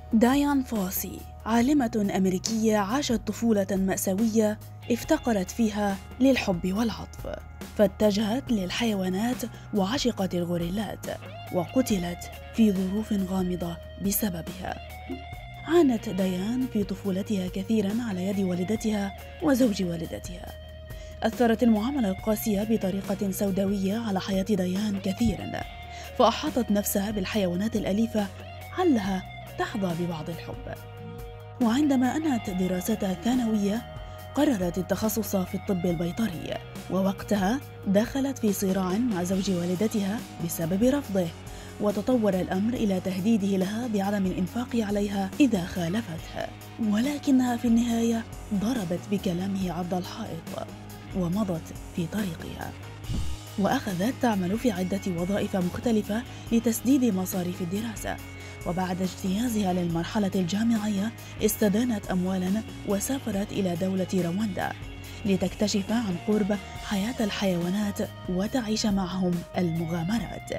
دايان فوسي عالمة أمريكية عاشت طفولة مأساوية افتقرت فيها للحب والعطف، فاتجهت للحيوانات وعشقت الغوريلات، وقتلت في ظروف غامضة بسببها. عانت ديان في طفولتها كثيراً على يد والدتها وزوج والدتها. أثرت المعاملة القاسية بطريقة سوداوية على حياة ديان كثيراً، فأحاطت نفسها بالحيوانات الأليفة علها تحظى ببعض الحب. وعندما أنهت دراستها الثانوية قررت التخصص في الطب البيطري، ووقتها دخلت في صراع مع زوج والدتها بسبب رفضه، وتطور الأمر إلى تهديده لها بعدم الإنفاق عليها إذا خالفته، ولكنها في النهاية ضربت بكلامه عرض الحائط ومضت في طريقها، وأخذت تعمل في عدة وظائف مختلفة لتسديد مصاريف الدراسة. وبعد اجتيازها للمرحلة الجامعية استدانت أموالاً وسافرت إلى دولة رواندا لتكتشف عن قرب حياة الحيوانات وتعيش معهم المغامرات.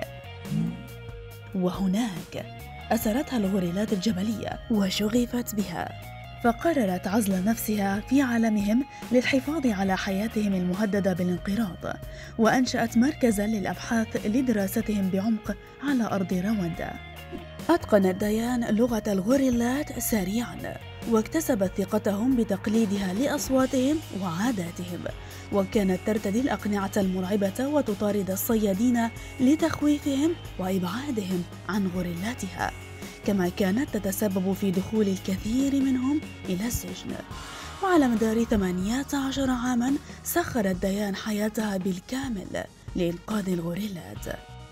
وهناك أسرتها الغوريلات الجبلية وشغفت بها، فقررت عزل نفسها في عالمهم للحفاظ على حياتهم المهددة بالانقراض، وأنشأت مركزاً للأبحاث لدراستهم بعمق على أرض رواندا. أتقنت ديان لغة الغوريلات سريعاً، واكتسبت ثقتهم بتقليدها لأصواتهم وعاداتهم، وكانت ترتدي الأقنعة المرعبة وتطارد الصيادين لتخويفهم وإبعادهم عن غوريلاتها، كما كانت تتسبب في دخول الكثير منهم إلى السجن. وعلى مدار 18 عاماً سخرت ديان حياتها بالكامل لإنقاذ الغوريلات،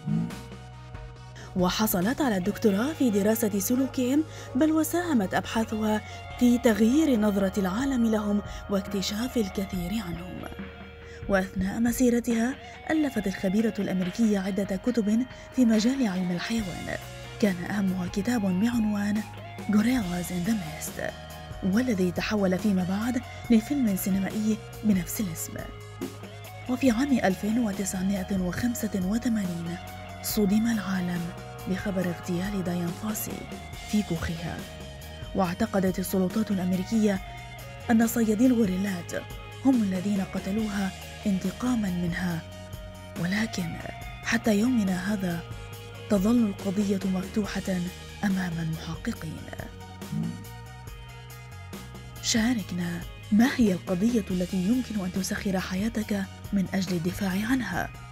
وحصلت على الدكتوراه في دراسة سلوكهم، بل وساهمت أبحاثها في تغيير نظرة العالم لهم واكتشاف الكثير عنهم. وأثناء مسيرتها ألفت الخبيرة الأمريكية عدة كتب في مجال علم الحيوان، كان أهمها كتاب بعنوان Gorillas in the Mist، والذي تحول فيما بعد لفيلم سينمائي بنفس الاسم. وفي عام 1985 صدم العالم بخبر اغتيال ديان فوسي في كوخها، واعتقدت السلطات الأمريكية أن صيادي الغوريلات هم الذين قتلوها انتقاماً منها، ولكن حتى يومنا هذا تظل القضية مفتوحة أمام المحققين. شاركنا، ما هي القضية التي يمكن أن تسخر حياتك من أجل الدفاع عنها؟